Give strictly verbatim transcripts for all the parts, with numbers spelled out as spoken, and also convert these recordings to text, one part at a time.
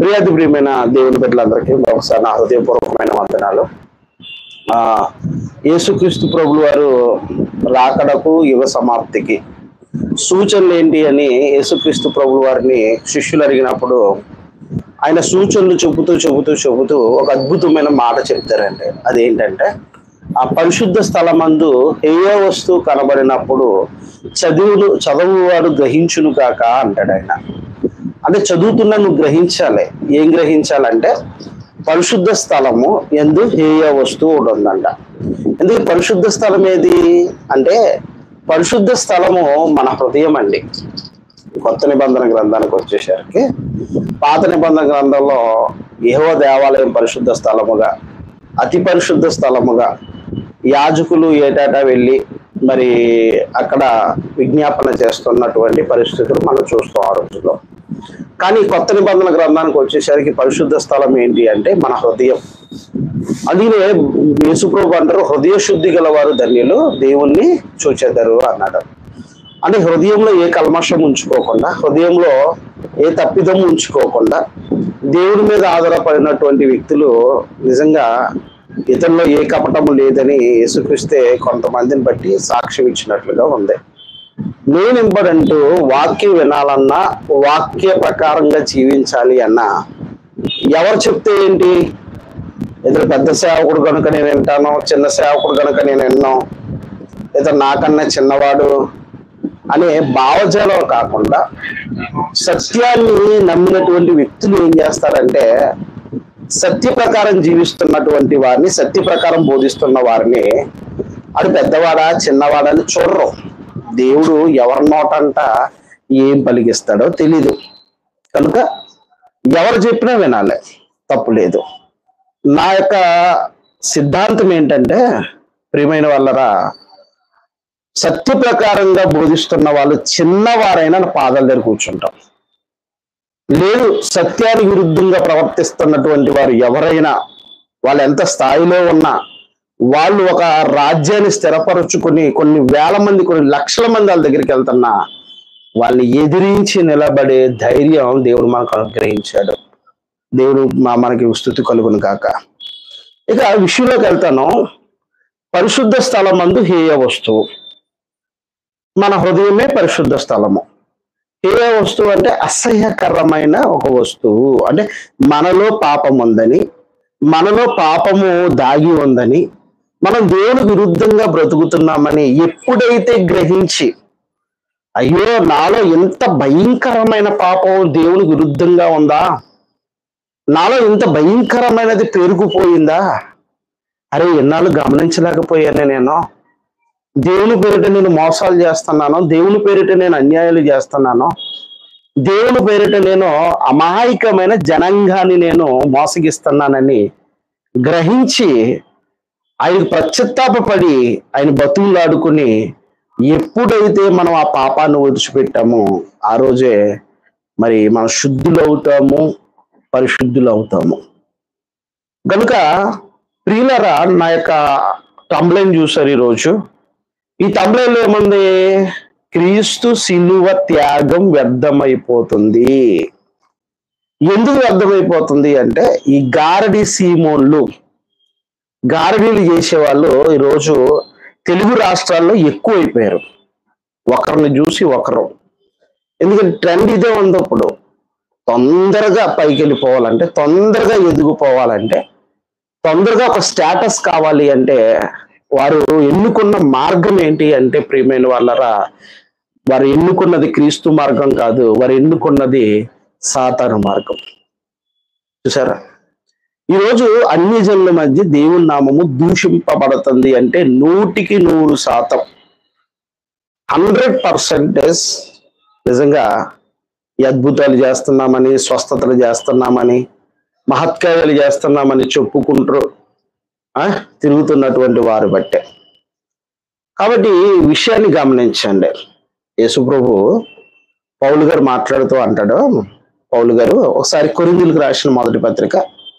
ప్రియాతి ప్రియమైన దేవుని బిడ్డలందరికీ ఒకసారి నా హృదయపూర్వకమైన వందనాలు. ఆ యేసుక్రీస్తు ప్రభులు వారు రాకడకు యుగ సమాప్తికి సూచనలు ఏంటి అని యేసుక్రీస్తు ప్రభులు వారిని శిష్యులు అడిగినప్పుడు ఆయన సూచనలు చెబుతూ చెబుతూ చెబుతూ ఒక అద్భుతమైన మాట చెప్తారండి. అదేంటంటే, ఆ పరిశుద్ధ స్థలమందు ఏ వస్తువు కనబడినప్పుడు చదువును చదువువాడు గ్రహించును కాక అంటాడు ఆయన. అంటే చదువుతున్నా నువ్వు గ్రహించాలి. ఏం గ్రహించాలంటే, పరిశుద్ధ స్థలము ఎందు హేయ వస్తువు ఒకటి ఉందంట. ఎందుకు పరిశుద్ధ స్థలం ఏది అంటే, పరిశుద్ధ స్థలము మన హృదయం అండి. కొత్త నిబంధన గ్రంథానికి వచ్చేసరికి పాత నిబంధన గ్రంథంలో యెహోవా దేవాలయం పరిశుద్ధ స్థలముగా, అతి పరిశుద్ధ స్థలముగా యాజకులు ఏటాటా వెళ్ళి మరి అక్కడ విజ్ఞాపన చేస్తున్నటువంటి పరిస్థితులు మనం చూస్తాం ఆ రోజుల్లో. కానీ కొత్త నిబంధన గ్రంథానికి వచ్చేసరికి పరిశుద్ధ స్థలం ఏంటి అంటే మన హృదయం. అందుకనే యేసుప్రభు అంటారు, హృదయ శుద్ధి గల వారు ధన్యులు, దేవుణ్ణి చూచెదరు అన్నాడు. అంటే హృదయంలో ఏ కల్మషం ఉంచుకోకుండా, హృదయంలో ఏ తప్పిదం ఉంచుకోకుండా దేవుడి మీద ఆధారపడినటువంటి వ్యక్తులు నిజంగా ఇతరుల్లో ఏ కపటము లేదని యేసుక్రీస్తే కొంతమందిని బట్టి సాక్ష్యం ఇచ్చినట్లుగా ఉంది. మెయిన్ ఇంపార్టెంట్ వాక్యం వినాలన్నా, వాక్య ప్రకారంగా జీవించాలి అన్నా ఎవరు చెప్తే ఏంటి? ఇతను పెద్ద సేవకుడు కనుక నేను వింటాను, చిన్న సేవకుడు కనుక నేను విన్నాను, ఇతను నాకన్నా చిన్నవాడు అనే భావజాలం కాకుండా సత్యాన్ని నమ్మినటువంటి వ్యక్తులు ఏం చేస్తారంటే, సత్య ప్రకారం జీవిస్తున్నటువంటి వారిని, సత్య ప్రకారం బోధిస్తున్న వారిని అది పెద్దవాడా చిన్నవాడని చూడరు. దేవుడు ఎవరి నోటంట ఏం పలికిస్తాడో తెలీదు కనుక ఎవరు చెప్పినా వినాలి, తప్పు లేదు. నా యొక్క సిద్ధాంతం ఏంటంటే, ప్రియమైన వాళ్ళరా, సత్య ప్రకారంగా బోధిస్తున్న వాళ్ళు చిన్నవారైనా నా పాదాల దగ్గర కూర్చుంటాం. లేదు, సత్యానికి విరుద్ధంగా ప్రవర్తిస్తున్నటువంటి వారు ఎవరైనా, వాళ్ళు ఎంత స్థాయిలో ఉన్నా, వాళ్ళు ఒక రాజ్యాన్ని స్థిరపరుచుకుని కొన్ని వేల మంది కొన్ని లక్షల మంది వాళ్ళ దగ్గరికి వెళ్తున్నా వాళ్ళని ఎదిరించి నిలబడే ధైర్యం దేవుడు మనకు అనుగ్రహించాడు. దేవుడు మా మనకి స్తుతి కలుగును కాక. ఇక విషయంలోకి వెళ్తాను. పరిశుద్ధ స్థలమందు హేయ వస్తువు మన హృదయమే పరిశుద్ధ స్థలము. హేయ వస్తువు అంటే అసహ్యకరమైన ఒక వస్తువు. అంటే మనలో పాపం ఉందని, మనలో పాపము దాగి ఉందని, మనం దేవునికి విరుద్ధంగా బ్రతుకుతున్నామని ఎప్పుడైతే గ్రహించి, అయ్యో నాలో ఎంత భయంకరమైన పాపం దేవునికి విరుద్ధంగా ఉందా, నాలో ఇంత భయంకరమైనది పెరిగిపోయిందా, అరే ఎన్నాళ్ళు గమనించలేకపోయానే, నేను దేవుని పేరిట నేను మోసాలు చేస్తున్నాను, దేవుని పేరిట నేను అన్యాయాలు చేస్తున్నాను, దేవుని పేరిట నేను అమాయకమైన జనాంగాన్ని నేను మోసగిస్తున్నానని గ్రహించి ఆయన పశ్చాత్తాపడి ఆయన బతుకులాడుకుని ఎప్పుడైతే మనం ఆ పాపాన్ని విడిచిపెట్టామో ఆ రోజే మరి మనం శుద్ధులు అవుతాము, పరిశుద్ధులు అవుతాము. కనుక ప్రియులరా, నా యొక్క టంబ్లైన్ చూసారు ఈరోజు. ఈ టంబ్లైన్లో ఏముంది? క్రీస్తు శిలువ త్యాగం వ్యర్థమైపోతుంది. ఎందుకు వ్యర్థమైపోతుంది అంటే, ఈ గారడి సీమోన్లు, గారడీలు చేసేవాళ్ళు ఈరోజు తెలుగు రాష్ట్రాల్లో ఎక్కువైపోయారు. ఒకరిని చూసి ఒకరు. ఎందుకంటే ట్రెండ్ ఇదే ఉంది. ఇప్పుడు తొందరగా పైకి వెళ్ళిపోవాలంటే, తొందరగా ఎదిగిపోవాలంటే, తొందరగా ఒక స్టేటస్ కావాలి అంటే వారు ఎన్నుకున్న మార్గం ఏంటి అంటే, ప్రియమైన వాళ్ళరా, వారు ఎన్నుకున్నది క్రీస్తు మార్గం కాదు, వారు ఎన్నుకున్నది సాతాను మార్గం. చూసారా, ఈరోజు అన్ని జనుల మధ్య దేవుని నామము దూషింపబడుతుంది అంటే నూటికి నూరు శాతం హండ్రెడ్ పర్సెంటేజ్ నిజంగా ఈ అద్భుతాలు చేస్తున్నామని, స్వస్థతలు చేస్తున్నామని, మహత్కార్యాలు చేస్తున్నామని చెప్పుకుంటారు తిరుగుతున్నటువంటి వారు బట్టే. కాబట్టి ఈ విషయాన్ని గమనించండి. యేసుప్రభు పౌలు గారు మాట్లాడుతూ అంటాడు, పౌలు గారు ఒకసారి కొరింథీయులకు రాసిన మొదటి పత్రిక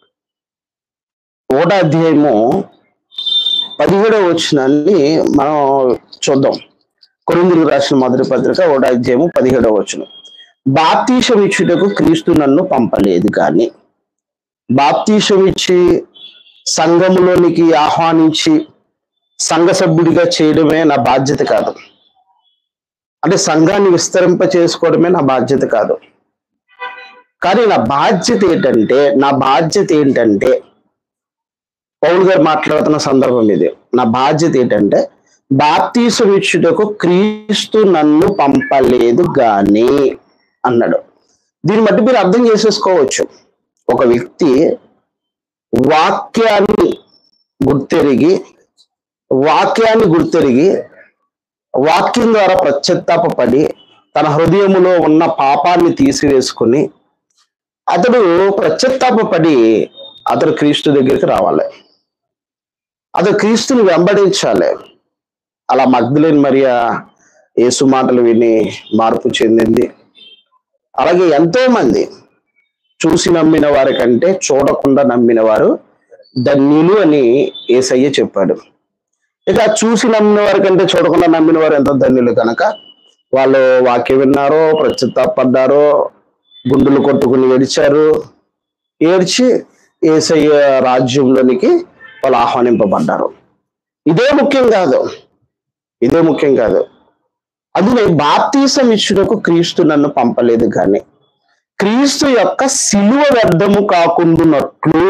ఒకటో అధ్యాయము పదిహేడవ వచనాన్ని మనం చూద్దాం. కొరింథీయులకు రాసిన మొదటి పత్రిక ఒకటో అధ్యాయము పదిహేడవ వచనం. బాప్తీసం ఇచ్చుటకు క్రీస్తు నన్ను పంపలేదు కానీ, బాప్తీసం ఇచ్చి సంఘములోనికి ఆహ్వానించి సంఘ సభ్యుడిగా చేయడమే నా బాధ్యత కాదు. అంటే సంఘాన్ని విస్తరింప చేసుకోవడమే నా బాధ్యత కాదు. కానీ నా బాధ్యత ఏంటంటే నా బాధ్యత ఏంటంటే పౌలు గారు మాట్లాడుతున్న సందర్భం ఇది. నా బాధ్యత ఏంటంటే బాప్తీసం ఇచ్చుటకు క్రీస్తు నన్ను పంపలేదు గాని అన్నాడు. దీన్ని బట్టి మీరు అర్థం చేసేసుకోవచ్చు, ఒక వ్యక్తి వాక్యాన్ని గుర్తెరిగి వాక్యాన్ని గుర్తెరిగి వాక్యం ద్వారా పశ్చాత్తాపపడి తన హృదయములో ఉన్న పాపాన్ని తీసివేసుకుని అతడు పశ్చాత్తాపపడి అతడు క్రీస్తు దగ్గరికి రావాలి, అతడు క్రీస్తుని వెంబడించాలి. అలా మగ్దలేని మరియా యేసు మాటలు విని మార్పు చెందింది. అలాగే ఎంతో మంది చూసి నమ్మిన వారి కంటే చూడకుండా నమ్మిన వారు ధన్యులు అని యేసయ్య చెప్పాడు. ఇక చూసి నమ్మిన వారి కంటే చూడకుండా నమ్మిన వారు ఎంతో ధన్యులు కనుక వాళ్ళు వాక్యం విన్నారో, పశ్చాత్తాపడ్డారో, గుండులు కొట్టుకుని ఏడ్చారు. ఏడ్చి యేసయ్య రాజ్యంలోనికి వాళ్ళు ఆహ్వానింపబడ్డారు. ఇదే ముఖ్యం కాదు, ఇదే ముఖ్యం కాదు. అందుకే బాప్తీసం ఇచ్చుటకు క్రీస్తు నన్ను పంపలేదు కానీ క్రీస్తు యొక్క సిలువ వ్యర్థము కాకుండానట్లు.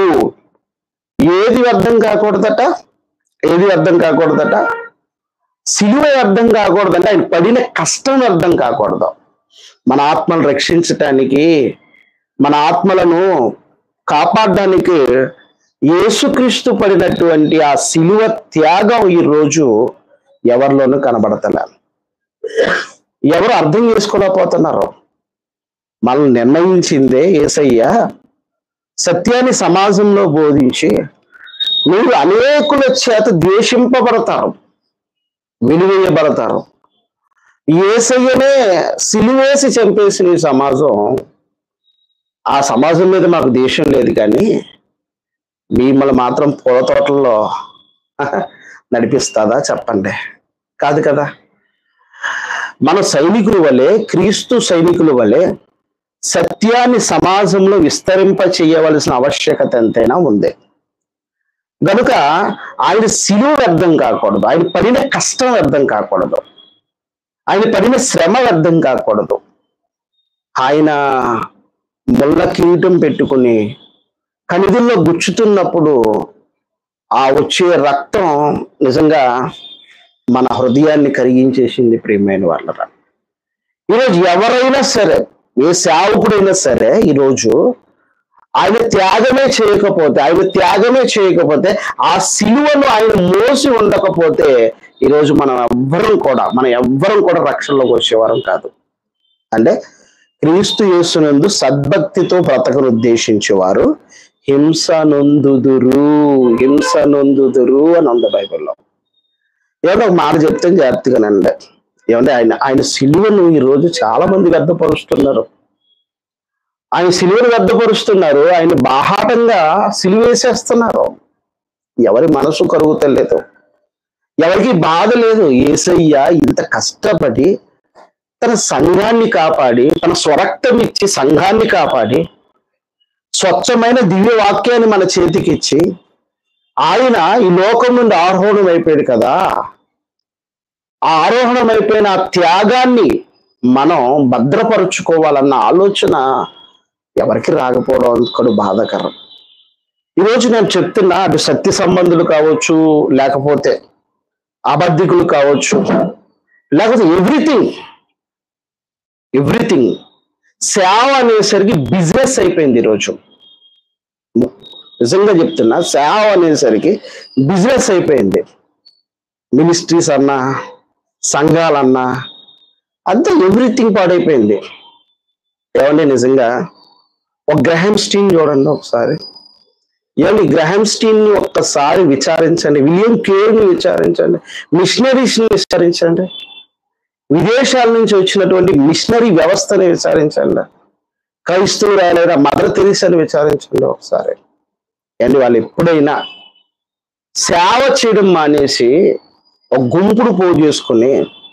ఏది వ్యర్థం కాకూడదట? ఏది వ్యర్థం కాకూడదట? సిలువ వ్యర్థం కాకూడదంటే ఆయన పడిన కష్టం వ్యర్థం కాకూడదు. మన ఆత్మను రక్షించటానికి, మన ఆత్మలను కాపాడడానికి యేసుక్రీస్తు పడినటువంటి ఆ సిలువ త్యాగం ఈ రోజు ఎవరిలోనూ కనబడతలే. ఎవరు అర్థం చేసుకోలేకపోతున్నారు. మనల్ని నిర్ణయించిందే యేసయ్య. సత్యాన్ని సమాజంలో బోధించి మీరు అనేకుల చేత ద్వేషింపబడతారు, వెలివేయబడతారు. యేసయ్యనే సిలువేసి చంపేసిన ఈ సమాజం, ఆ సమాజం మీద మాకు దేశం లేదు కానీ మిమ్మల్ని మాత్రం పూల తోటల్లో నడిపిస్తుందా చెప్పండి? కాదు కదా. మన సైనికుల వలె, క్రీస్తు సైనికుల వలె సత్యాన్ని సమాజంలో విస్తరింప చేయవలసిన ఆవశ్యకత ఎంతైనా ఉంది. గనుక ఆయన సిలువ వ్యర్థం కాకూడదు, ఆయన పడిన కష్టం వ్యర్థం కాకూడదు, ఆయన పడిన శ్రమ వ్యర్థం కాకూడదు. ఆయన ముళ్ళ కిరీటం పెట్టుకుని కణిదుల్లో గుచ్చుతున్నప్పుడు ఆ వచ్చే రక్తం నిజంగా మన హృదయాన్ని కరిగించేసింది. ప్రియమైన వాళ్ళరా, ఈరోజు ఎవరైనా సరే, ఏ సేవకుడైనా సరే ఈరోజు ఆయన త్యాగమే చేయకపోతే ఆయన త్యాగమే చేయకపోతే ఆ సిలువను ఆయన మోసి ఉండకపోతే ఈరోజు మనం ఎవ్వరం కూడా మనం ఎవ్వరం కూడా రక్షణలోకి వచ్చేవారం కాదు. అంటే క్రీస్తు యేసునందు సద్భక్తితో బ్రతకను ఉద్దేశించేవారు హింస నొందుదురు హింస నొందుదురు అని ఉంది బైబిల్లో. ఏమన్నా ఒక మాట చెప్తే జాగ్రత్తగానండి. ఏమంటే ఆయన ఆయన సిలువను ఈరోజు చాలా మంది వ్యర్థపరుస్తున్నారు. ఆయన సిలువను వ్యర్థపరుస్తున్నారు, ఆయన బాహాటంగా సిలువేసేస్తున్నారు. ఎవరి మనసు కరుగుతలేదు, ఎవరికి బాధ లేదు. యేసయ్య ఇంత కష్టపడి తన సంఘాన్ని కాపాడి, తన స్వరక్తం ఇచ్చి సంఘాన్ని కాపాడి, స్వచ్ఛమైన దివ్య వాక్యాన్ని మన చేతికిచ్చి ఆయన ఈ లోకం నుండి ఆరోహణం అయిపోయాడు కదా. ఆ ఆరోహణం అయిపోయిన ఆ త్యాగాన్ని మనం భద్రపరుచుకోవాలన్న ఆలోచన ఎవరికి రాకపోవడం కూడా బాధాకరం. ఈరోజు నేను చెప్తున్నా, అటు సత్య సంబంధులు కావచ్చు, లేకపోతే అబద్ధికులు కావచ్చు, లేకపోతే ఎవ్రీథింగ్ ఎవ్రీథింగ్ సేవ అనేసరికి బిజినెస్ అయిపోయింది. ఈరోజు నిజంగా చెప్తున్నా, సేవ అనేసరికి బిజినెస్ అయిపోయింది. మినిస్ట్రీస్ అన్నా, సంఘాలన్నా అంతా ఎవ్రీథింగ్ పాడైపోయింది. ఏమండి నిజంగా ఒక గ్రహాం స్టీన్ చూడండి ఒకసారి. ఏమండి గ్రహాం స్టీన్ ని ఒక్కసారి విచారించండి, విలియం కేర్ని విచారించండి, మిషనరీస్ ని విచారించండి, విదేశాల నుంచి వచ్చినటువంటి మిషనరీ వ్యవస్థని విచారించండి, క్రైస్తవురాలైన మదర్ తెరీసాని విచారించండి ఒకసారి. అండ్ వాళ్ళు ఎప్పుడైనా సేవ చేయడం మానేసి ఒక గుంపుడు పోగు చేసుకుని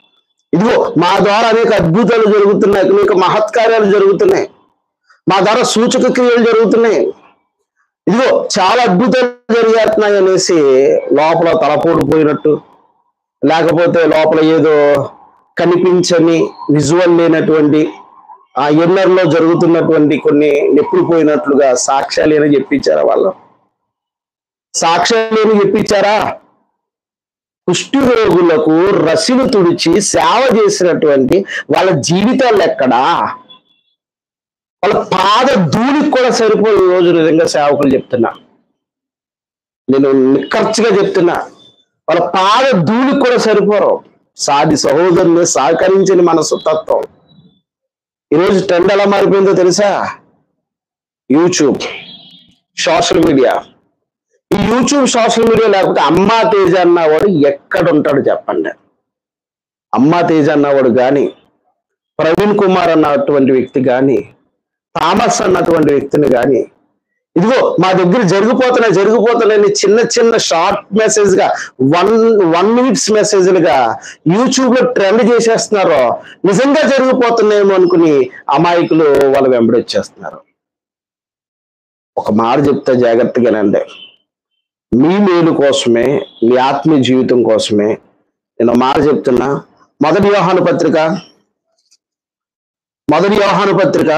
ఇదిగో మా ద్వారా అనేక అద్భుతాలు జరుగుతున్నాయి, అనేక మహత్కార్యాలు జరుగుతున్నాయి, మా ద్వారా సూచక క్రియలు జరుగుతున్నాయి, ఇదిగో చాలా అద్భుతాలు జరిగేస్తున్నాయి అనేసి లోపల తలపోడిపోయినట్టు, లేకపోతే లోపల ఏదో కనిపించని విజువల్ లేనటువంటి ఆ ఎన్నర్లో జరుగుతున్నటువంటి కొన్ని నెప్పుడుపోయినట్లుగా సాక్ష్యాలు ఏమైనా చెప్పించారా? వాళ్ళు సాక్ష్యాలు ఏమి చెప్పించారా? కుష్టి రోగులకు రసిలు తుడిచి సేవ చేసినటువంటి వాళ్ళ జీవితాలు ఎక్కడా? వాళ్ళ పాద ధూళికి కూడా సరిపోయి రోజు నిజంగా సేవకులు చెప్తున్నా, నేను నిక్కర్చిగా చెప్తున్నా, వాళ్ళ పాద ధూళికి కూడా సరిపోరు. సాది సహోదరుని సహకరించని మనసు తత్వం. ఈరోజు ట్రెండ్ ఎలా మారిపోయిందో తెలుసా? YouTube, social media. ఈ యూట్యూబ్, సోషల్ మీడియా లేకపోతే అమ్మా తేజ అన్నవాడు ఎక్కడ ఉంటాడు చెప్పండి? అమ్మా తేజ అన్నవాడు కానీ, ప్రవీణ్ కుమార్ అన్నటువంటి వ్యక్తి కానీ, థామస్ అన్నటువంటి వ్యక్తిని కానీ, ఇదిగో మా దగ్గర జరిగిపోతున్నాయి జరిగిపోతున్నాయని చిన్న చిన్న షార్ట్ మెసేజ్ గా వన్ వన్ మినిట్స్ మెసేజ్లుగా యూట్యూబ్ లో ట్రెండ్ చేసేస్తున్నారు. నిజంగా జరిగిపోతున్నాయేమో అనుకుని అమాయకులు వాళ్ళ వెంబడి వచ్చేస్తున్నారు. ఒక మాట చెప్తే జాగ్రత్తగానండి, మీ మేలు కోసమే, మీ ఆత్మీయ జీవితం కోసమే నేను మాట చెప్తున్నా. మొదటి యోహాను పత్రిక మొదటి యోహాను పత్రిక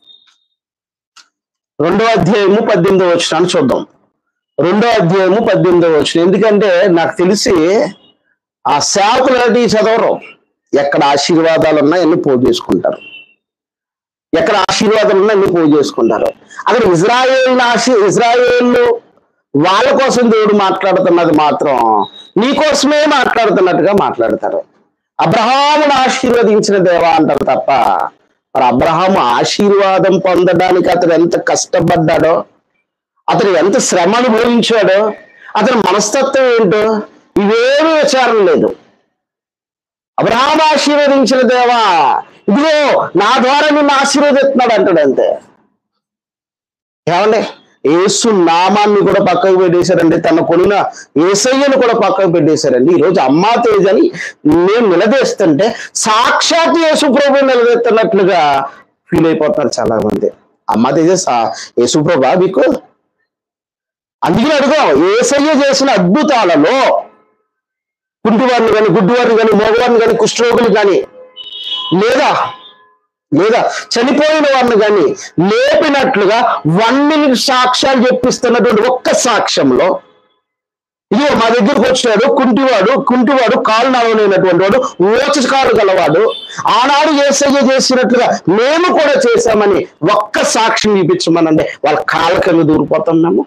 రెండో అధ్యాయము పద్దెనిమిదో వచనాన్ని చూద్దాం. రెండో అధ్యాయము పద్దెనిమిదో వచనం. ఎందుకంటే నాకు తెలిసి ఆ సేవకులు అలాంటివి చదవరు. ఎక్కడ ఆశీర్వాదాలు ఉన్నా ఎన్ని పోగు చేసుకుంటారు, ఎక్కడ ఆశీర్వాదాలు ఉన్నా ఎన్ని పోగు చేసుకుంటారు. అక్కడ ఇజ్రాయేల్ ఆశీ ఇజ్రాయేల్ వాళ్ళ కోసం దేవుడు మాట్లాడుతున్నది మాత్రం నీ కోసమే మాట్లాడుతున్నట్టుగా మాట్లాడతారు. అబ్రహామును ఆశీర్వదించిన దేవా అంటారు తప్ప, మరి అబ్రహాము ఆశీర్వాదం పొందడానికి అతను ఎంత కష్టపడ్డాడో, అతను ఎంత శ్రమ అనుభవించాడో, అతని మనస్తత్వం ఏంటో ఇవేమీ విచారం లేదు. అబ్రహాము ఆశీర్వదించిన దేవా, ఇదిగో నా ద్వారా నిన్ను ఆశీర్వదిస్తున్నాడు అంటాడు అంతే. ఏమండి, యేసు నామాన్ని కూడా పక్కకు పెట్టేశారండి, తన కొనిన యేసయ్యను కూడా పక్కకు పెట్టేశారండి. ఈరోజు అమ్మా తేజని నేను నిలదీస్తుంటే సాక్షాత్ యేసు ప్రభు నిలదీస్తున్నట్లుగా ఫీల్ అయిపోతున్నారు చాలా మంది. అమ్మా తేజ యేసు ప్రభా మీకు? అందుకని అడుగుదాం, యేసయ్య చేసిన అద్భుతాలలో కుంటివారిని కానీ, గుడ్డివారిని కానీ, మోగవారిని కానీ, కుష్ఠరోగులు కానీ, లేదా లేదా చనిపోయిన వారిని కానీ లేపినట్లుగా వన్ మినిట్ సాక్ష్యాలు చెప్పిస్తున్నటువంటి ఒక్క సాక్ష్యంలో, ఇదిగో మా దగ్గరకు వచ్చాడు కుంటివాడు కుంటివాడు కాలు నడవలేనటువంటి వాడు, ఓచకాలు గలవాడు, ఆనాడు యేసయ్య చేసినట్లుగా మేము కూడా చేశామని ఒక్క సాక్ష్యం చూపించమనండి, వాళ్ళ కాళ్ళ కింద దూరిపోతున్నాము.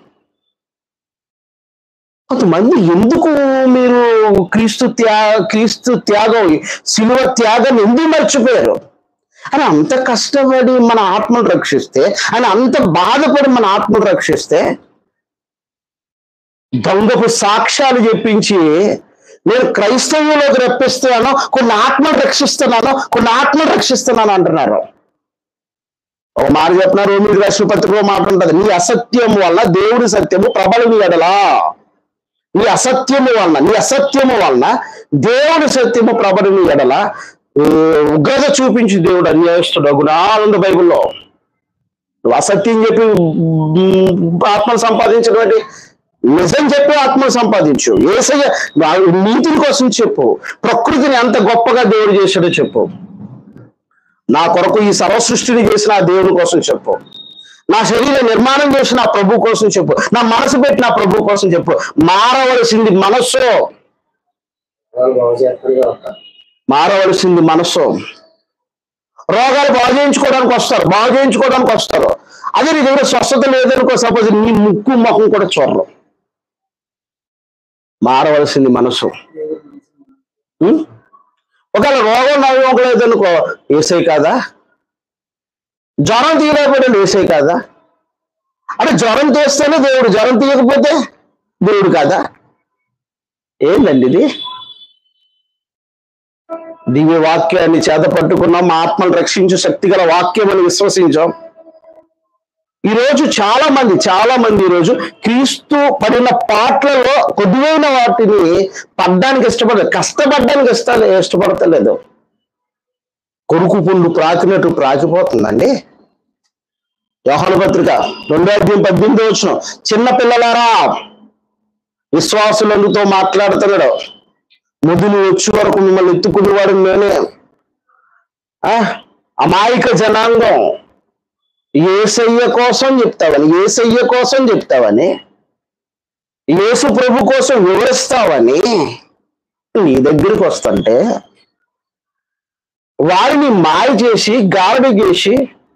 కొంతమంది ఎందుకు మీరు క్రీస్తు త్యా క్రీస్తు త్యాగం, శిలువ త్యాగం ఎందుకు మర్చిపోయారు? అని అంత కష్టపడి మన ఆత్మను రక్షిస్తే, అని అంత బాధపడి మన ఆత్మను రక్షిస్తే, దొంగపు సాక్ష్యాలు చెప్పించి నేను క్రైస్తవ్యంలోకి రప్పిస్తున్నాను, కొన్ని ఆత్మను రక్షిస్తున్నాను, కొన్ని ఆత్మను రక్షిస్తున్నాను అంటున్నారు. ఒక మాట చెప్తున్నారు, రోమిలికి రాసిన పత్రికలో మాట ఉంటుంది, నీ అసత్యము వల్ల దేవుడి సత్యము ప్రబలిని ఎడలా. నీ అసత్యము వలన నీ అసత్యము వలన దేవుడి సత్యము ప్రబలిని ఎడల ఉగ్రత చూపించి దేవుడు అన్యాయస్తుడు గుణాలుంది బైబిల్లో. నువ్వు అసత్యం చెప్పి ఆత్మను సంపాదించినటువంటి నిజం చెప్పి ఆత్మను సంపాదించు. యేసయ్య నీతిని కోసం చెప్పు, ప్రకృతిని ఎంత గొప్పగా దేవుడు చేశాడో చెప్పు, నా కొరకు ఈ సర్వ సృష్టిని చేసిన ఆ దేవుడి కోసం చెప్పు, నా శరీర నిర్మాణం చేసిన ఆ ప్రభు కోసం చెప్పు, నా మనసు పెట్టిన ఆ ప్రభు కోసం చెప్పు. మారవలసింది మనస్సు, మారవలసింది మనస్సు. రోగాలు బాగు చేయించుకోవడానికి వస్తారు, బాగు చేయించుకోవడానికి వస్తారు. అదే నీ దగ్గర స్వస్థత లేదనుకో, సపోజ్ నీ ముక్కు ముఖం కూడా చూడరు. మారవలసింది మనస్సు. ఒకవేళ రోగం నవ్వలేదనుకో, ఏసై కాదా? జ్వరం తీయలేకపోతే ఏసై కాదా? అంటే జ్వరం తీస్తేనే దేవుడు, జ్వరం తీయకపోతే దేవుడు కాదా? ఏందండి ఇది? దివ్య వాక్యాన్ని చేత పట్టుకున్నాం, మా ఆత్మను రక్షించు శక్తి గల వాక్యం అని విశ్వసించాం. ఈరోజు చాలా మంది చాలా మంది ఈరోజు క్రీస్తు పడిన పాటలలో కొద్దివైన వాటిని పడ్డానికి ఇష్టపడలేదు, కష్టపడడానికి ఇష్ట ఇష్టపడతలేదు. కొరుకు పుండు ప్రాకినట్టు ప్రాకిపోతుందండి. యోహాను పత్రిక రెండో అధ్యాయం పద్దెనిమిది వచ్చిన, చిన్న పిల్లలారా విశ్వాసులతో మాట్లాడుతున్నాడు, ముదులు వచ్చే వరకు మిమ్మల్ని ఎత్తుకునేవాడు నేనే. ఆ అమాయక జనాంగం, యేసయ్య కోసం చెప్తావని యేసయ్య కోసం చెప్తావని యేసు ప్రభు కోసం వివరిస్తావని నీ దగ్గరికి వస్తుంటే వారిని మాయ చేసి గారడి చేసి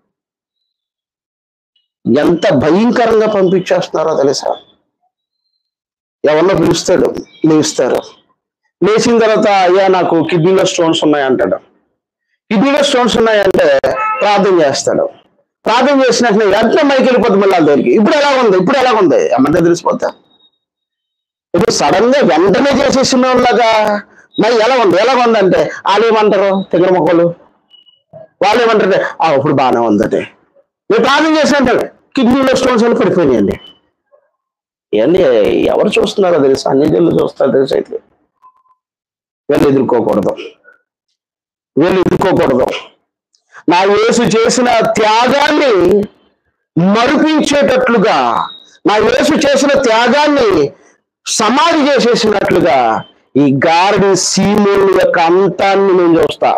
ఎంత భయంకరంగా పంపించేస్తున్నారో తెలుసా. ఎవరినో పిలుస్తాడు, లేస్తారు, లేచిన తర్వాత అయ్యా నాకు కిడ్నీలో స్టోన్స్ ఉన్నాయంటాడు. కిడ్నీలో స్టోన్స్ ఉన్నాయంటే ప్రార్థన చేస్తాడు. ప్రార్థన చేసినట్టు వెంటనే మైకి వెళ్ళిపోతుంది మళ్ళీ దగ్గరికి. ఇప్పుడు ఎలా ఉంది ఇప్పుడు ఎలా ఉంది ఏమంటే తెలిసిపోతా. ఇప్పుడు సడన్ గా వెంటనే చేసేసిన వాళ్ళగా మరి ఎలా ఉంది ఎలా ఉందంటే వాళ్ళు ఏమంటారు, తెగర మొక్కలు వాళ్ళు ఏమంటారు, ఆ ఇప్పుడు బాగానే ఉందండి. మీరు ప్రార్థన చేసినట్టు కిడ్నీలో స్టోన్స్ అని పడిపోయినాయండి. ఇవన్నీ ఎవరు చూస్తున్నారో తెలుసు, అన్ని జల్లు చూస్తారో తెలుసు. అయితే వీళ్ళు ఎదుర్కోకూడదు వీళ్ళు ఎదుర్కోకూడదు నా యేసు చేసిన త్యాగాన్ని మరిపించేటట్లుగా, నా యేసు చేసిన త్యాగాన్ని సమాధి చేసేసినట్లుగా ఈ గారడి సీమోను యొక్క అంతాన్ని నేను చూస్తా.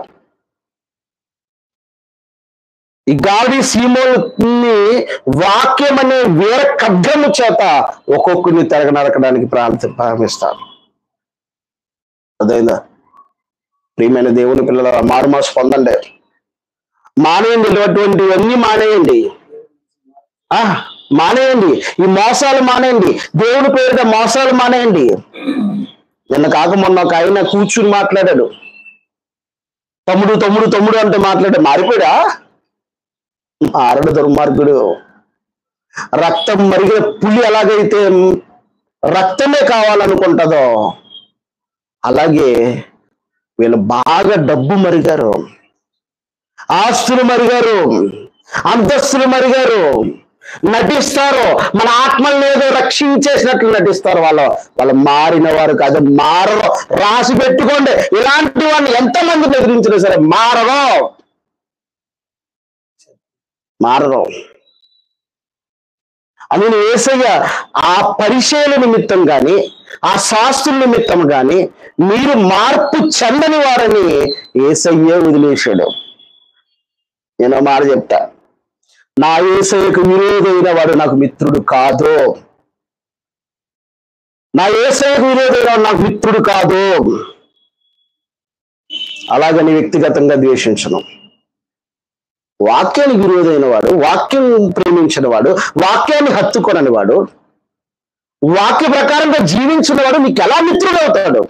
ఈ గారడి సీమోని వాక్యం అనే వీర ఖడ్గము చేత ఒక్కొక్కరిని తెరగ నరకడానికి ప్రార్థన ప్రారంభిస్తాను. అదైందా ప్రియమైన దేవుని పిల్లల, మారు మనసు పొందండి, మానేయండి, ఇటువంటివన్నీ మానేయండి. ఆ మానేయండి ఈ మోసాలు మానేయండి, దేవుని పేరిట మోసాలు మానేయండి. నిన్న కాక మొన్న ఒక ఆయన కూర్చుని మాట్లాడాడు, తమ్ముడు తమ్ముడు తమ్ముడు అంటే మాట్లాడాడు. మారిపోయా మారడు దుర్మార్గుడు. రక్తం మరిగిన పులి ఎలాగైతే రక్తమే కావాలనుకుంటుందో అలాగే వీళ్ళు బాగా డబ్బు మరిగారు, ఆస్తులు మరిగారు, అంతస్తులు మరిగారు. నటిస్తారు, మన ఆత్మల్ని ఏదో రక్షించేసినట్లు నటిస్తారు. వాళ్ళు వాళ్ళు మారిన వారు కాదు, మారరు. రాసి పెట్టుకోండి, ఇలాంటి వాడిని ఎంతమంది బెదిరించినా సరే మారరు మారరు అని యేసయ్య ఆ పరిచయాల నిమిత్తం కానీ ఆ శాస్త్రుల నిమిత్తం కానీ మీరు మార్పు చెందని వారని యేసయ్యే వదిలేశాడు. నేను మాట చెప్తా, నా యేసయ్యకు విరోధమైన వాడు నాకు మిత్రుడు కాదు, నా యేసయ్యకు విరోధమైన వాడు నాకు మిత్రుడు కాదు. అలాగని వ్యక్తిగతంగా ద్వేషించను. వాక్యానికి విరోధమైన వాడు, వాక్యం ప్రేమించిన వాడు, వాక్యాన్ని హత్తుకొనని వాడు, వాక్య ప్రకారంగా జీవించిన వాడు నీకు ఎలా మిత్రుడు అవుతాడు?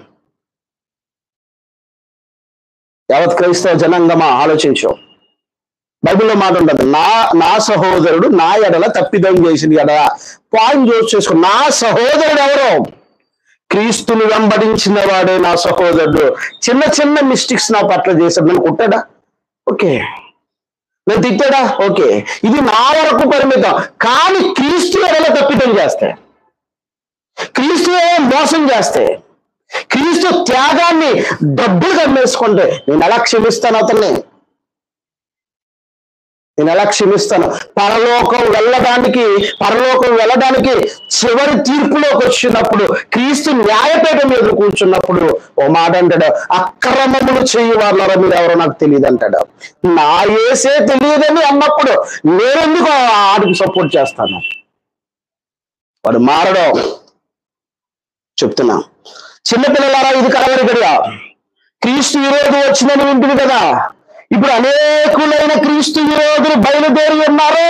యావత్ క్రైస్తవ జనాంగమా ఆలోచించు. బైబిల్లో మాట ఉంటుంది, నా నా సహోదరుడు నా ఎడల తప్పిదం చేసిన ఎడల. పాయింట్ చూసి చేసుకో, నా సహోదరుడు ఎవరో క్రీస్తుని వెంబడించిన వాడే నా సహోదరుడు. చిన్న చిన్న మిస్టేక్స్ నా పట్ల చేశాడు, నన్ను కుట్టాడా ఓకే, నేను తిట్టాడా ఓకే, ఇది నా వరకు పరిమితం. కానీ క్రీస్తు ఎడల తప్పిదం చేస్తే, క్రీస్తు మోసం చేస్తే, క్రీస్తు త్యాగాన్ని డబ్బులు కమ్మేసుకుంటే నేను ఎలా క్షమిస్తాను అతన్ని? నేను ఎలా క్షమిస్తాను? పరలోకం వెళ్ళడానికి పరలోకం వెళ్ళడానికి చివరి తీర్పులోకి వచ్చినప్పుడు, క్రీస్తు న్యాయపీఠం మీద కూర్చున్నప్పుడు ఓ మాట అంటాడు, అక్రమములు చేయు వాళ్ళరా మీరు ఎవరో నాకు తెలియదు అంటాడు. నా యేసే తెలియదని అన్నప్పుడు నేనెందుకు ఆడికి సపోర్ట్ చేస్తాను? వాడు మారడం చెప్తున్నా. చిన్నపిల్లలారా, ఇది కలవరి గడియ. క్రీస్తు విరోధి వచ్చిందని ఉంటుంది కదా, ఇప్పుడు అనేకులైన క్రీస్తు విరోధులు బయలుదేరి ఉన్నారు.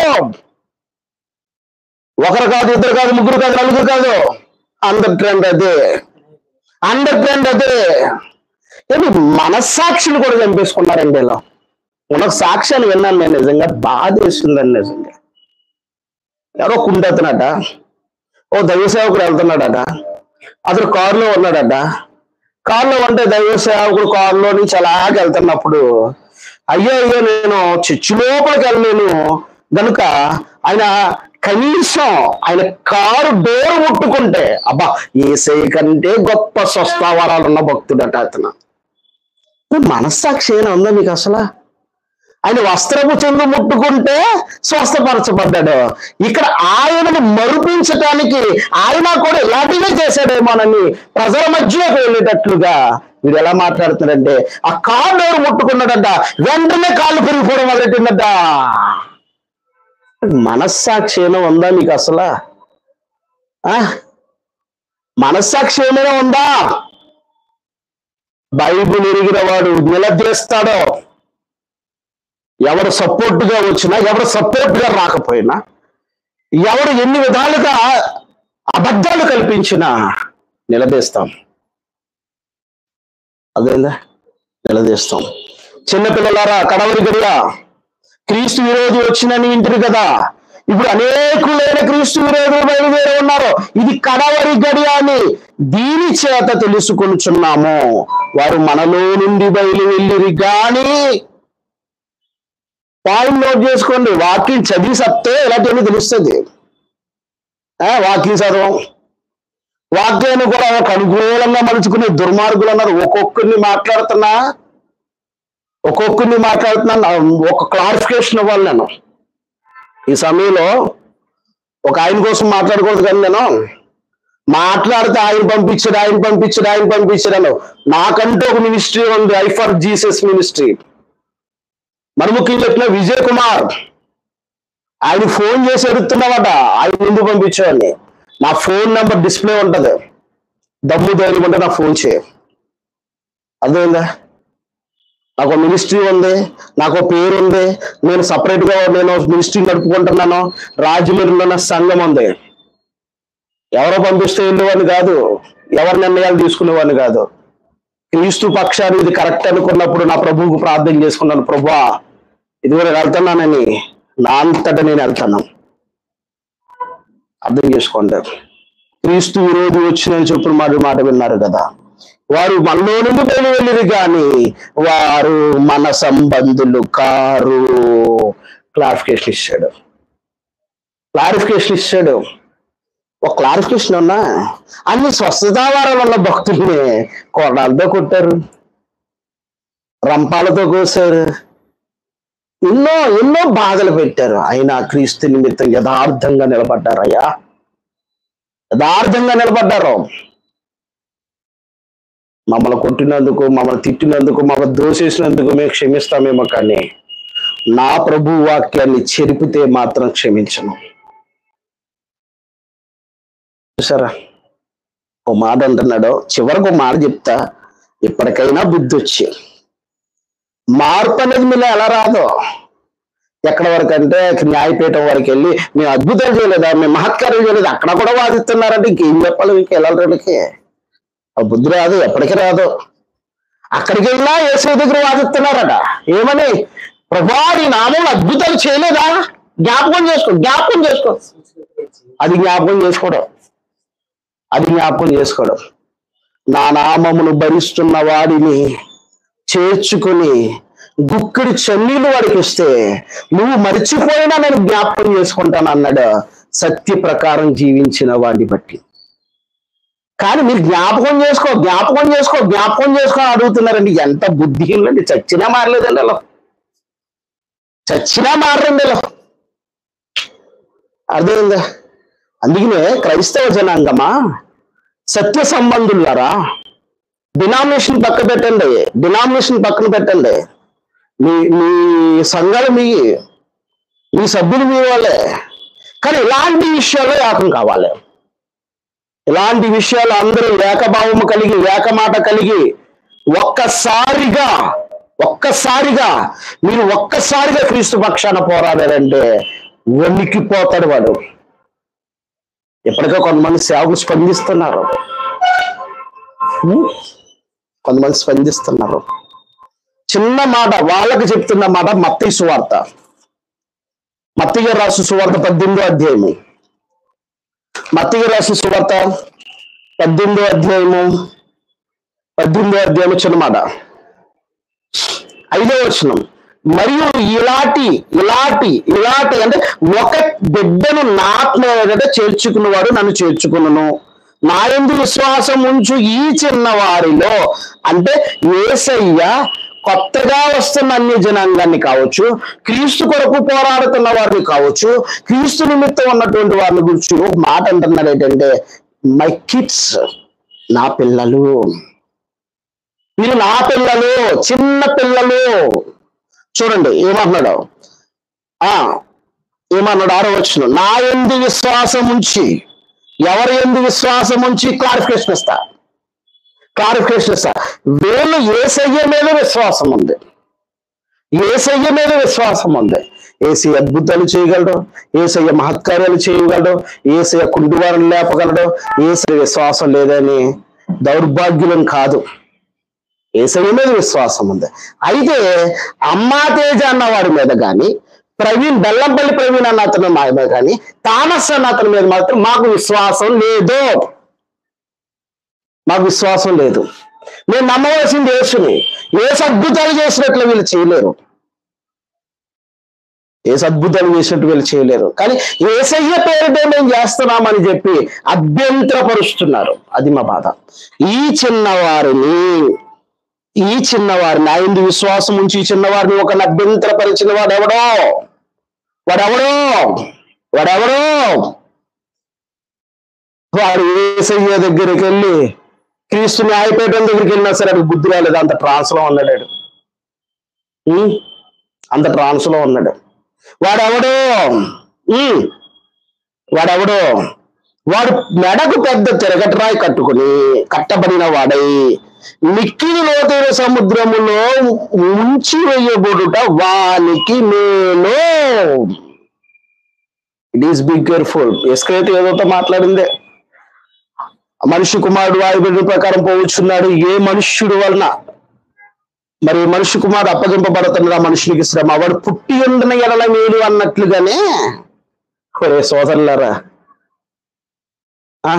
ఒకరు కాదు, ఇద్దరు కాదు, ముగ్గురు కాదు, నలుగురు కాదు. అందరి ట్రెండ్ అదే, అందరి ట్రెండ్ అదే. ఏమి మనస్సాక్షిని కూడా చంపేసుకున్నారండి. ఇలా ఉన్న సాక్ష్యాన్ని విన్నాను నేను, నిజంగా బాధ వేస్తుందని. నిజంగా ఎవరో కుండెత్తున్నాడ, ఓ దైవ సేవకుడు వెళ్తున్నాడట, అతను కారులో ఉన్నాడట. కారులో ఉంటే దైవ సేవకుడు కారులో నుంచి అలాగే వెళ్తున్నప్పుడు, అయ్యో అయ్యో నేను చర్చి లోపలికి వెళ్ళలేను గనుక ఆయన కనీసం ఆయన కారు డోర్ ముట్టుకుంటే, అబ్బా యేసయ్య కంటే గొప్ప స్వస్థ వరాలు ఉన్న భక్తుడట అతను. మనస్సాక్షి ఏమైనా ఉందా మీకు అసలు? ఆయన వస్త్రపు చెంగు ముట్టుకుంటే స్వస్థపరచబడ్డాడు. ఇక్కడ ఆయనను మరుపించటానికి ఆయన కూడా ఇలాంటివే చేశాడేమోనని ప్రజల మధ్యలోకి వెళ్ళేటట్లుగా వీడు ఎలా మాట్లాడుతున్నాడంటే, ఆ కాళ్ళు ఎవరు ముట్టుకున్నాడట, వెంటనే కాళ్ళు పెరిగిపోవడం మొదలెట్టిందట. మనస్సాక్షి ఏమైనా ఉందా నీకు అసలు? ఆ మనస్సాక్షి ఏమైనా ఉందా? బైబిల్ ఎరిగిన వాడు నిలదీస్తాడో, ఎవరు సపోర్ట్ గా వచ్చినా, ఎవరు సపోర్ట్ గా రాకపోయినా, ఎవరు ఎన్ని విధాలుగా అబద్ధాలు కల్పించినా నిలదీస్తాం. అదేందా నిలదీస్తాం. చిన్నపిల్లలారా, కడవరి గడియ క్రీస్తు విరోధి వచ్చినని వింటారు కదా. ఇప్పుడు అనేకులైన క్రీస్తు విరోధులు బయలుదేరి ఉన్నారు. ఇది కడవరి గడియ అని దీని చేత తెలుసుకొనుచున్నాము, వారు మనలో నుండి బయలు వెళ్ళిరి గాని. పాయింట్ నోట్ చేసుకోండి. వాక్యం చదివి సత్తే ఇలాంటివన్నీ తెలుస్తుంది. వాక్యం చదవం, వాక్యాన్ని కూడా ఒక అనుకూలంగా మలుచుకునే దుర్మార్గులు అన్నారు. ఒక్కొక్కరిని మాట్లాడుతున్నా ఒక్కొక్కరిని మాట్లాడుతున్నా ఒక క్లారిఫికేషన్ ఇవ్వాలి. నేను ఈ సమయంలో ఒక ఆయన కోసం మాట్లాడకూడదు, కానీ నేను మాట్లాడితే ఆయన పంపించాడు ఆయన పంపించాడు ఆయన పంపించాడు. నాకంటూ ఒక మినిస్ట్రీ ఉంది, ఐ ఫర్ జీసస్ మినిస్ట్రీ. మరి ముఖ్యంగా చెప్పిన విజయ్ కుమార్, ఆయన ఫోన్ చేసి అడుగుతున్నామట ఆయన ముందు పంపించాలని. నా ఫోన్ నెంబర్ డిస్ప్లే ఉంటది, దమ్ము ధైర్యం ఉంటే నా ఫోన్ చేయ. అర్థమైందా? నాకు మినిస్ట్రీ ఉంది, నాకు పేరు ఉంది, నేను సపరేట్ గా నేను మినిస్ట్రీ నడుపుకుంటున్నాను. రాజమండ్రిలో నా సంఘం ఉంది. ఎవరో పంపిస్తే వెళ్ళేవాడిని కాదు, ఎవరి నిర్ణయాలు తీసుకునేవాడిని కాదు. క్రీస్తు పక్షాన్ని ఇది కరెక్ట్ అనుకున్నప్పుడు నా ప్రభువుకు ప్రార్థన చేసుకున్నాను, ప్రభువా ఇదిగో నేను వెళ్తున్నానని, నా అంతటా నేను వెళ్తాను. అర్థం చేసుకోండి. క్రీస్తు విరోధి వచ్చినని చెప్పిన మాట మాట విన్నారు కదా. వారు మనలో నుండి బయలు వెళ్ళిరు కానీ వారు మన సంబంధులు కారు. క్లారిఫికేషన్ ఇచ్చాడు క్లారిఫికేషన్ ఇచ్చాడు ఒక క్లారిఫికేషన్ ఉన్నా అన్ని స్వస్థతావారాలు ఉన్న భక్తుల్ని కోడాలతో కొట్టారు, రంపాలతో కోసారు, ఎన్నో ఎన్నో బాధలు పెట్టారు. అయినా క్రీస్తు నిమిత్తం యథార్థంగా నిలబడ్డారయ్యా, యథార్థంగా నిలబడ్డారు. మమ్మల్ని కొట్టినందుకు, మమ్మల్ని తిట్టినందుకు, మమ్మల్ని దోషేసినందుకు మేము క్షమిస్తామేమో, కానీ నా ప్రభు వాక్యాన్ని చెరిపితే మాత్రం క్షమించను. చూసారా, ఓ మాట అంటున్నాడు. చివరికి ఒక మాట చెప్తా, ఇప్పటికైనా బుద్ధి వచ్చి. మార్పు అనేది మీలో ఎలా రాదో, ఎక్కడ వరకు అంటే న్యాయపీఠం వరకు వెళ్ళి మేము అద్భుతాలు చేయలేదా, మేము మహత్కారం చేయలేదు, అక్కడ కూడా వాదిస్తున్నారంటే ఇంకేం చెప్పాలి మీకు వెళ్ళడానికి? ఆ బుద్ధి రాదు, ఎప్పటికీ రాదు. అక్కడికి వెళ్ళినా యేసు దగ్గర వాదిస్తున్నారట. ఏమని? ప్రభువా నీ నామం అద్భుతాలు చేయలేదా? జ్ఞాపకం చేసుకో జ్ఞాపకం చేసుకో అది జ్ఞాపకం చేసుకోవడం అది జ్ఞాపకం చేసుకోవడం నా నామమును భరిస్తున్న వాడిని చేర్చుకుని గుక్కడి చన్నీళ్ళు వాడికి ఇస్తే నువ్వు మర్చిపోయినా నేను జ్ఞాపకం చేసుకుంటాను అన్నాడు, సత్య ప్రకారం జీవించిన వాడిని బట్టి. కానీ మీరు జ్ఞాపకం చేసుకో జ్ఞాపకం చేసుకో జ్ఞాపకం చేసుకో అడుగుతున్నారండి. ఎంత బుద్ధిహీనులండి. చచ్చినా మారలేదండి అలా, చచ్చినా మారండి అలా. అర్థమైందా? అందుకనే క్రైస్తవ జనాంగమా, సత్య సంబంధులారా, డినామినేషన్ పక్క పెట్టండి, డినామినేషన్ పక్కన పెట్టండి. మీ మీ సంఘాలు మీ మీ సభ్యులు మీ వాళ్ళే, కానీ ఇలాంటి విషయాలు ఏకం కావాలి. ఇలాంటి విషయాలు అందరూ ఏకభావము కలిగి, ఏకమాట కలిగి ఒక్కసారిగా ఒక్కసారిగా మీరు ఒక్కసారిగా క్రీస్తు పక్షాన పోరాడారంటే వణికిపోతాడు వాడు. ఎప్పటికో కొంతమంది సేవకులు స్పందిస్తున్నారు, కొంతమంది స్పందిస్తున్నారు. చిన్న మాట వాళ్ళకి చెప్తున్న మాట మత్తయి సువార్త, మత్తయి గారు రాసిన సువార్త పద్దెనిమిదో అధ్యాయము మత్తయి గారు రాసిన సువార్త పద్దెనిమిదో అధ్యాయము పద్దెనిమిదో అధ్యాయము చిన్న మాట ఐదో వచనం. మరియు ఇలాంటి ఇలాంటి ఇలాంటి అంటే ఒక బిడ్డను నాత్మగా చేర్చుకున్నవాడు నన్ను చేర్చుకున్నాను, నా యందు విశ్వాసం ఉంచు ఈ చిన్న వారిలో, అంటే యేసయ్య కొత్తగా వస్తున్న అన్య జనాంగాన్ని కావచ్చు, క్రీస్తు కొరకు పోరాడుతున్న వారిని కావచ్చు, క్రీస్తు నిమిత్తం ఉన్నటువంటి వారిని గురించి ఒక మాట అంటున్నారు ఏంటంటే, మై కిడ్స్, నా పిల్లలు, వీళ్ళు నా పిల్లలు, చిన్న పిల్లలు. చూడండి ఏమన్నాడు, ఆ ఏమన్నాడు ఆరో వచనం, నా యందు విశ్వాసం ఉంచి, ఎవరి యందు విశ్వాసం ఉంచి, క్లారిఫికేషన్ ఇస్తా క్లారిఫికేషన్ ఇస్తా వీళ్ళు యేసయ్య మీద విశ్వాసం ఉంది, యేసయ్య మీద విశ్వాసం ఉంది. యేసయ్య అద్భుతాలు చేయగలడు, యేసయ్య మహత్కార్యాలు చేయగలడు, యేసయ్య కుంటివారిని లేపగలడు. యేసయ్య విశ్వాసం లేదని దౌర్భాగ్యులం కాదు, యేసయ్య మీద విశ్వాసం ఉంది. అయితే అమ్మా తేజ అన్న వాడి మీద కానీ, ప్రవీణ్ బెల్లంపల్లి ప్రవీణ్ అన్న అతని మీద కానీ, థామస్ అన్న అతని మీద మాత్రం మాకు విశ్వాసం లేదు, మాకు విశ్వాసం లేదు. నేను నమ్మవలసింది యేసుని. ఏ అద్భుతాలు చేసినట్లు వీళ్ళు చేయలేరు, ఏ అద్భుతాలు చేసినట్టు వీళ్ళు చేయలేరు. కానీ యేసయ్య పేరుతో మేము చేస్తున్నామని చెప్పి అభ్యంతరపరుస్తున్నారు. అది మా బాధ. ఈ చిన్నవారిని ఈ చిన్నవారిని ఆయన విశ్వాసం ఉంచి ఈ చిన్నవారిని ఒక అభ్యంతరపరిచిన వాడెవడో వాడెవడో వాడెవడో వాడు యేసయ్య దగ్గరికి వెళ్ళి, క్రీస్తు న్యాయపీఠం దగ్గరికి వెళ్ళినా సరే అది బుద్ధి రాలేదు, అంత ట్రాన్స్ లో ఉన్నాడు, అంత ట్రాన్స్ లో ఉన్నాడు. వాడెవడో వాడెవడో వాడు మెడకు పెద్ద తిరగటరాయి కట్టుకుని కట్టబడిన వాడై మిక్కిలి లోతైన సముద్రములో ముంచి వేయబడుట వానికి మేలు. It is be careful. ఎస్కేట్ ఏదోతో మాట్లాడిందే, మనిషి కుమారుడు వాయుబిడ్డ ప్రకారం పోవచ్చున్నాడు. ఏ మనుష్యుడు వలన మరి మనిషి కుమారుడు అప్పగింపబడుతున్నాడు, ఆ మనుషునికి శ్రమ, వాడు పుట్టి ఉండిన ఎడల మేలు అన్నట్లుగానే. ఒరే సోదరులారా, ఆ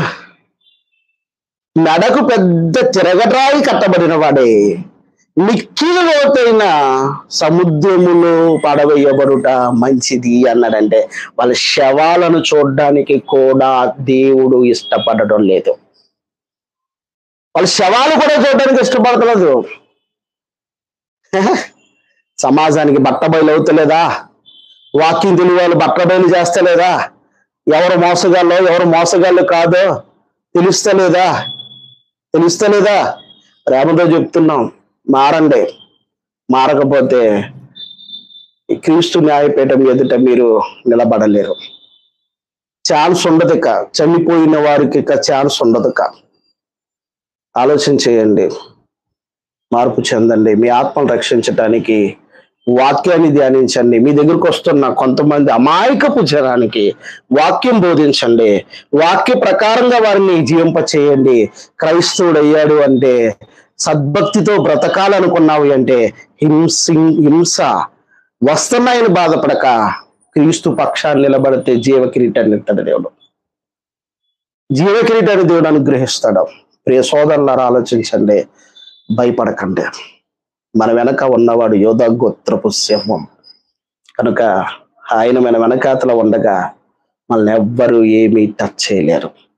మెడకు పెద్ద తిరగట్రాయి కట్టబడిన వాడే మిక్కిలి లోతైన సముద్రములో పడవేయబడుట మంచిది అన్నాడంటే, వాళ్ళ శవాలను చూడడానికి కూడా దేవుడు ఇష్టపడడం లేదు. వాళ్ళ శవాలు కూడా చూడడానికి ఇష్టపడతలేదు. సమాజానికి బట్టబయలు అవుతలేదా? వాక్యం తెలియ వాళ్ళు బట్టబయలు చేస్తలేదా? ఎవరు మోసగాళ్ళో ఎవరు మోసగాళ్ళు కాదో తెలుస్తలేదా? తెలుస్తలేదా? ప్రేమతో చెప్తున్నాం, మారండి. మారకపోతే క్రీస్తు న్యాయపీఠం ఎదుట మీరు నిలబడలేరు. ఛాన్స్ ఉండదు. ఇక చనిపోయిన వారికి ఇక ఛాన్స్ ఉండదు. ఇక ఆలోచన చేయండి, మార్పు చెందండి, మీ ఆత్మను రక్షించటానికి వాక్యాన్ని ధ్యానించండి. మీ దగ్గరకు వస్తున్న కొంతమంది అమాయకపు జనానికి వాక్యం బోధించండి. వాక్య ప్రకారంగా వారిని జీవింప చేయండి. క్రైస్తవుడు అయ్యాడు అంటే, సద్భక్తితో బ్రతకాలనుకున్నావు అంటే హింసి హింస వస్తున్నాయని బాధపడక క్రీస్తు పక్షాన్ని నిలబడితే జీవ కిరీటాన్ని ఇస్తాడు దేవుడు. జీవ కిరీటాన్ని దేవుడు అనుగ్రహిస్తాడు. ప్రియ సోదరులారా, ఆలోచించండి, భయపడకండి. మన వెనక ఉన్నవాడు యోధా గోత్రపు సింహం కనుక ఆయన మన వెనకాతల ఉండగా మనల్ని ఎవ్వరూ ఏమీ టచ్ చేయలేరు.